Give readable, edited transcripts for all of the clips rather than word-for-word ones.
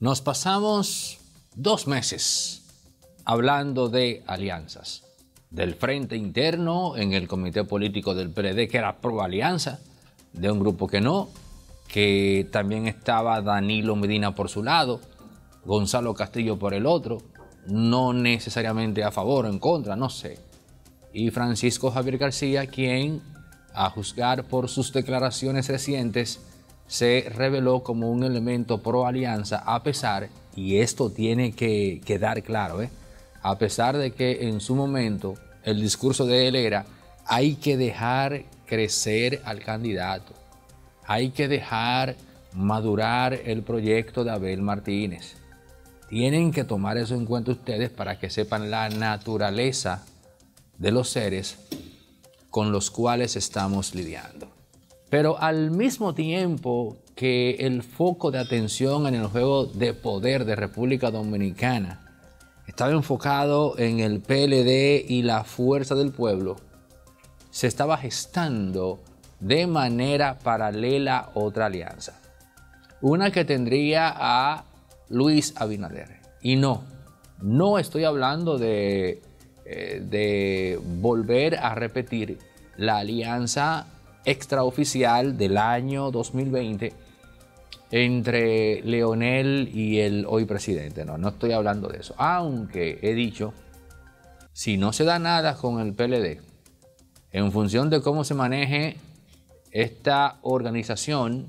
Nos pasamos 2 meses hablando de alianzas, del frente interno en el comité político del PLD, que era pro alianza, de un grupo que no, que también estaba Danilo Medina por su lado, Gonzalo Castillo por el otro, no necesariamente a favor o en contra, no sé. Y Francisco Javier García, quien, a juzgar por sus declaraciones recientes, se reveló como un elemento pro alianza, a pesar, y esto tiene que quedar claro, a pesar de que en su momento el discurso de él era: hay que dejar crecer al candidato, hay que dejar madurar el proyecto de Abel Martínez. Tienen que tomar eso en cuenta ustedes para que sepan la naturaleza de los seres con los cuales estamos lidiando. Pero al mismo tiempo que el foco de atención en el juego de poder de República Dominicana estaba enfocado en el PLD y la Fuerza del Pueblo, se estaba gestando de manera paralela otra alianza. Una que tendría a Luis Abinader. Y no estoy hablando de volver a repetir la alianza extraoficial del año 2020 entre Leonel y el hoy presidente. No estoy hablando de eso. Aunque he dicho, si no se da nada con el PLD, en función de cómo se maneje esta organización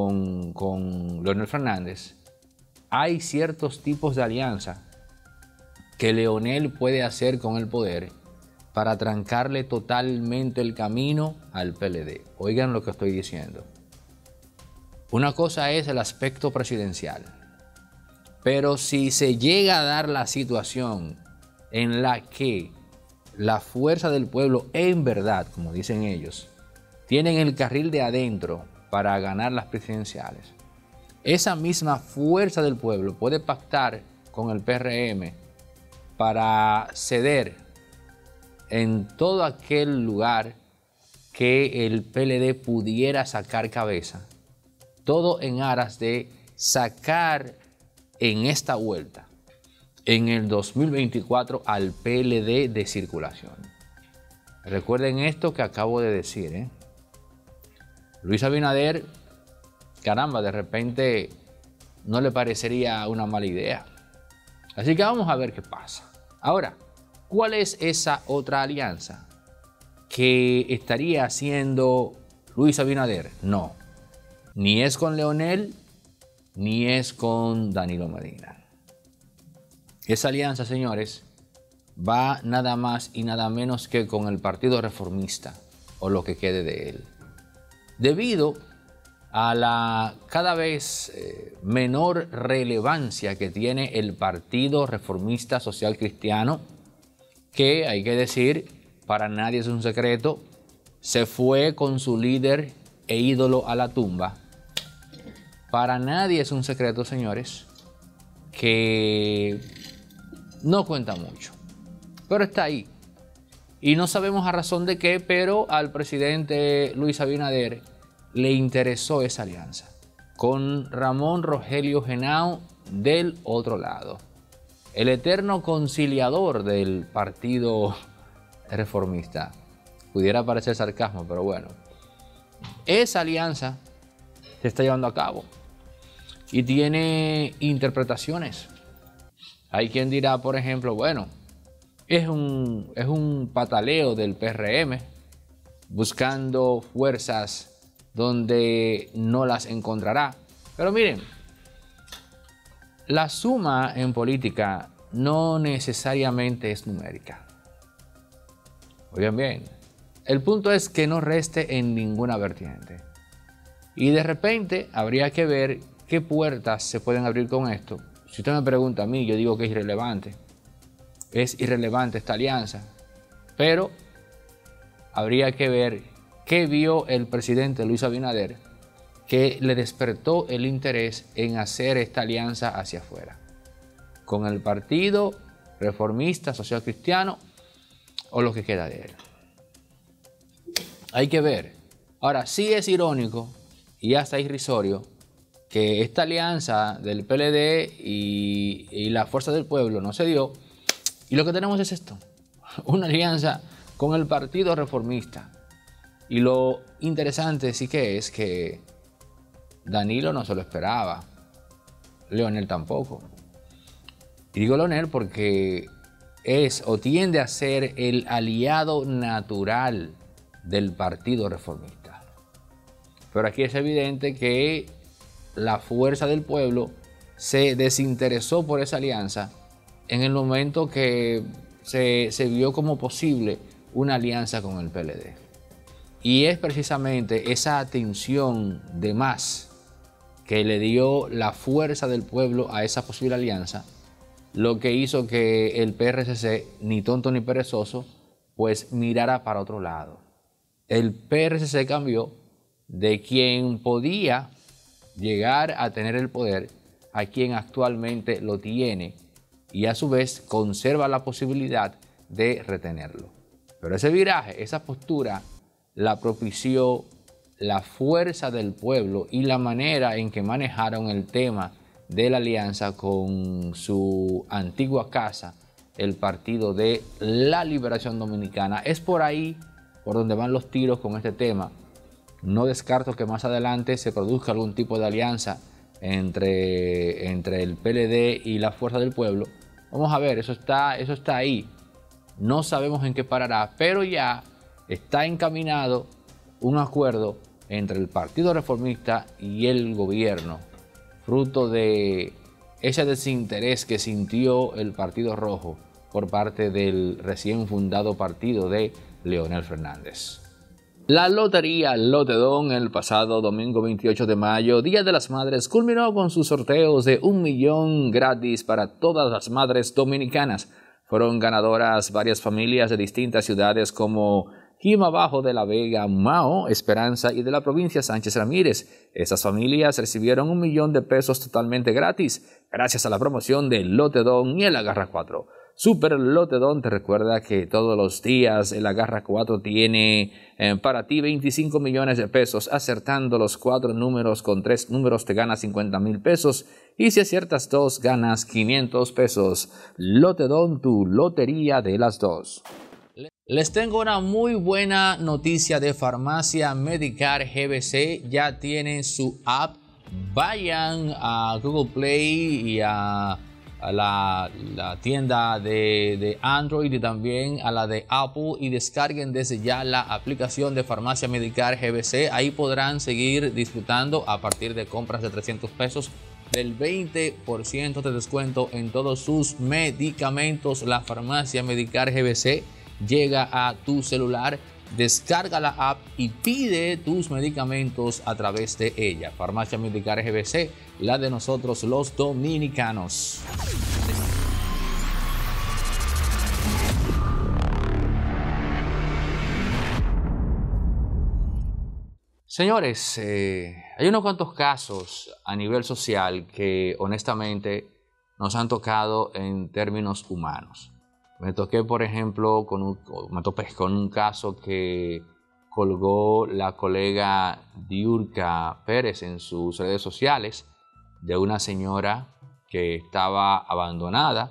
con Leonel Fernández, hay ciertos tipos de alianza que Leonel puede hacer con el poder para trancarle totalmente el camino al PLD. Oigan lo que estoy diciendo. Una cosa es el aspecto presidencial, pero si se llega a dar la situación en la que la Fuerza del Pueblo, en verdad, como dicen ellos, tienen el carril de adentro para ganar las presidenciales, esa misma Fuerza del Pueblo puede pactar con el PRM para ceder en todo aquel lugar que el PLD pudiera sacar cabeza, todo en aras de sacar en esta vuelta, en el 2024, al PLD de circulación. Recuerden esto que acabo de decir, Luis Abinader, caramba, de repente no le parecería una mala idea. Así que vamos a ver qué pasa. Ahora, ¿cuál es esa otra alianza que estaría haciendo Luis Abinader? No, ni es con Leonel, ni es con Danilo Medina. Esa alianza, señores, va nada más y nada menos que con el Partido Reformista, o lo que quede de él. Debido a la cada vez menor relevancia que tiene el Partido Reformista Social Cristiano, que hay que decir, para nadie es un secreto, se fue con su líder e ídolo a la tumba. Para nadie es un secreto, señores, que no cuenta mucho, pero está ahí. Y no sabemos a razón de qué, pero al presidente Luis Abinader le interesó esa alianza con Ramón Rogelio Henao del otro lado, el eterno conciliador del Partido Reformista. Pudiera parecer sarcasmo, pero bueno, esa alianza se está llevando a cabo y tiene interpretaciones. Hay quien dirá, por ejemplo, bueno, es un pataleo del PRM buscando fuerzas donde no las encontrará. Pero miren, la suma en política no necesariamente es numérica. Oigan bien, el punto es que no reste en ninguna vertiente. Y de repente habría que ver qué puertas se pueden abrir con esto. Si usted me pregunta a mí, yo digo que es irrelevante. Es irrelevante esta alianza. Pero habría que ver qué vio el presidente Luis Abinader que le despertó el interés en hacer esta alianza hacia afuera, con el Partido Reformista Social Cristiano o lo que queda de él. Hay que ver. Ahora, sí es irónico y hasta irrisorio que esta alianza del PLD y la Fuerza del Pueblo no se dio. Y lo que tenemos es esto, una alianza con el Partido Reformista. Y lo interesante sí que es que Danilo no se lo esperaba, Leonel tampoco. Y digo Leonel porque es o tiende a ser el aliado natural del Partido Reformista. Pero aquí es evidente que la Fuerza del Pueblo se desinteresó por esa alianza en el momento que se vio como posible una alianza con el PLD. Y es precisamente esa atención de más que le dio la Fuerza del Pueblo a esa posible alianza lo que hizo que el PRCC, ni tonto ni perezoso, pues mirara para otro lado. El PRCC cambió de quien podía llegar a tener el poder a quien actualmente lo tiene y a su vez conserva la posibilidad de retenerlo. Pero ese viraje, esa postura la propició la Fuerza del Pueblo y la manera en que manejaron el tema de la alianza con su antigua casa, el Partido de la Liberación Dominicana. Es por ahí por donde van los tiros con este tema. No descarto que más adelante se produzca algún tipo de alianza entre el PLD y la Fuerza del Pueblo. Vamos a ver, eso está ahí. No sabemos en qué parará, pero ya está encaminado un acuerdo entre el Partido Reformista y el gobierno, fruto de ese desinterés que sintió el Partido Rojo por parte del recién fundado partido de Leonel Fernández. La lotería Lotedón el pasado domingo 28 de mayo, Día de las Madres, culminó con sus sorteos de 1 millón gratis para todas las madres dominicanas. Fueron ganadoras varias familias de distintas ciudades como Jima Bajo de la Vega, Mao, Esperanza y de la provincia Sánchez Ramírez. Estas familias recibieron 1 millón de pesos totalmente gratis gracias a la promoción de Lotedón y el Agarra 4. Super Lotedón te recuerda que todos los días el Agarra 4 tiene para ti 25 millones de pesos. Acertando los 4 números con 3 números te ganas 50,000 pesos. Y si aciertas 2 ganas 500 pesos. Lotedón, tu lotería de las 2. Les tengo una muy buena noticia de Farmacia Medicar GBC. Ya tienen su app. Vayan a Google Play y a la tienda de Android y también a la de Apple y descarguen desde ya la aplicación de Farmacia Medicar GBC. Ahí podrán seguir disfrutando a partir de compras de 300 pesos del 20% de descuento en todos sus medicamentos. La Farmacia Medicar GBC llega a tu celular. Descarga la app y pide tus medicamentos a través de ella. Farmacia Medicar GBC, la de nosotros los dominicanos. Señores, hay unos cuantos casos a nivel social que honestamente nos han tocado en términos humanos. Me topé, por ejemplo, con un caso que colgó la colega Diurka Pérez en sus redes sociales de una señora que estaba abandonada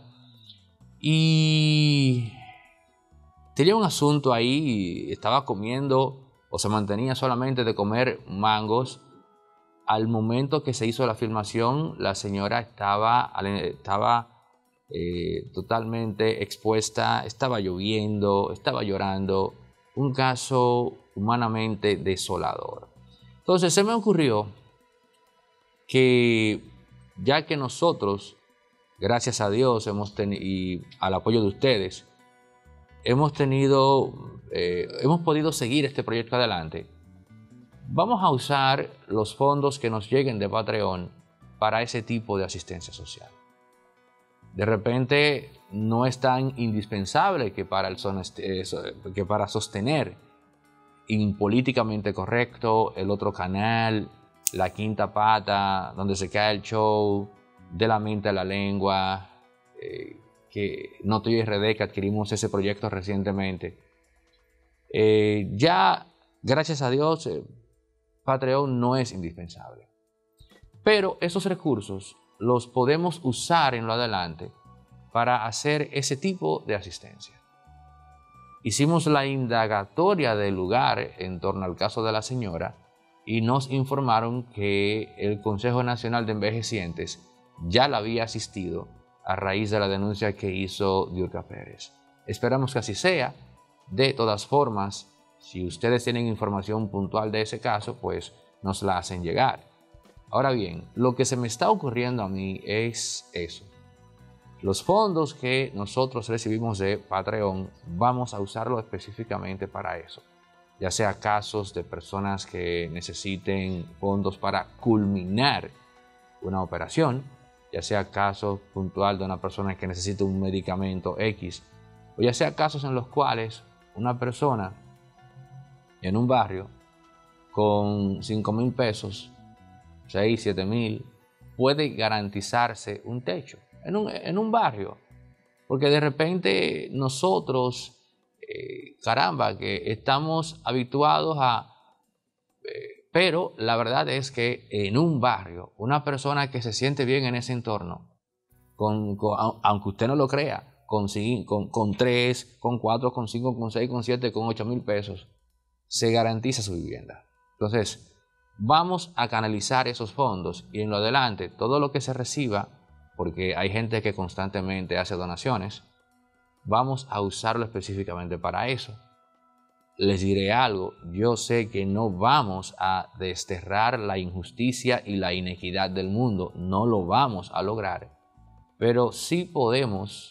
y tenía un asunto ahí, estaba comiendo o se mantenía solamente de comer mangos. Al momento que se hizo la filmación, la señora estaba totalmente expuesta, estaba lloviendo, estaba llorando, un caso humanamente desolador. Entonces se me ocurrió que ya que nosotros, gracias a Dios y al apoyo de ustedes, hemos podido seguir este proyecto adelante, vamos a usar los fondos que nos lleguen de Patreon para ese tipo de asistencia social. De repente no es tan indispensable que para sostener Impolíticamente Correcto, El Otro Canal, La Quinta Pata, Donde Se Cae el Show, De la Mente a la Lengua, que Noto y RD, que adquirimos ese proyecto recientemente. Ya, gracias a Dios, Patreon no es indispensable. Pero esos recursos los podemos usar en lo adelante para hacer ese tipo de asistencia. Hicimos la indagatoria del lugar en torno al caso de la señora y nos informaron que el Consejo Nacional de Envejecientes ya la había asistido a raíz de la denuncia que hizo Diurka Pérez. Esperamos que así sea. De todas formas, si ustedes tienen información puntual de ese caso, pues nos la hacen llegar. Ahora bien, lo que se me está ocurriendo a mí es eso. Los fondos que nosotros recibimos de Patreon vamos a usarlo específicamente para eso. Ya sea casos de personas que necesiten fondos para culminar una operación, ya sea casos puntual de una persona que necesita un medicamento X, o ya sea casos en los cuales una persona en un barrio con 5,000 pesos, 6, 7,000, puede garantizarse un techo en un barrio. Porque de repente nosotros, caramba, que estamos habituados a... pero la verdad es que en un barrio, una persona que se siente bien en ese entorno, aunque usted no lo crea, con 3, con 4, con 5, con 6, con 7, con 8,000 pesos, se garantiza su vivienda. Entonces, vamos a canalizar esos fondos y en lo adelante, todo lo que se reciba, porque hay gente que constantemente hace donaciones, vamos a usarlo específicamente para eso. Les diré algo, yo sé que no vamos a desterrar la injusticia y la inequidad del mundo, no lo vamos a lograr, pero sí podemos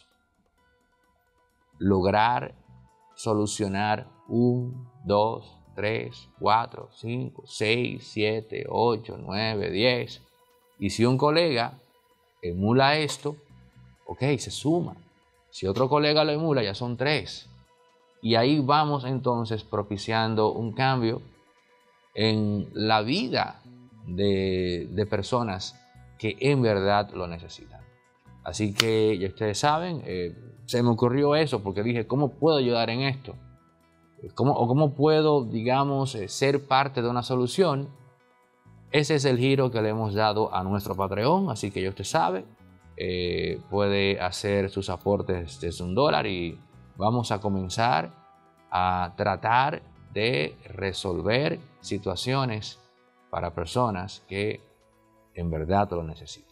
lograr solucionar 1, 2, 3, 4, 5, 6, 7, 8, 9, 10. Y si un colega emula esto, ok, se suma. Si otro colega lo emula, ya son 3. Y ahí vamos entonces propiciando un cambio en la vida de personas que en verdad lo necesitan. Así que ya ustedes saben, se me ocurrió eso porque dije, ¿cómo puedo ayudar en esto? ¿Cómo puedo, digamos, ser parte de una solución? Ese es el giro que le hemos dado a nuestro Patreon, así que ya usted sabe, puede hacer sus aportes desde $1 y vamos a comenzar a tratar de resolver situaciones para personas que en verdad lo necesitan.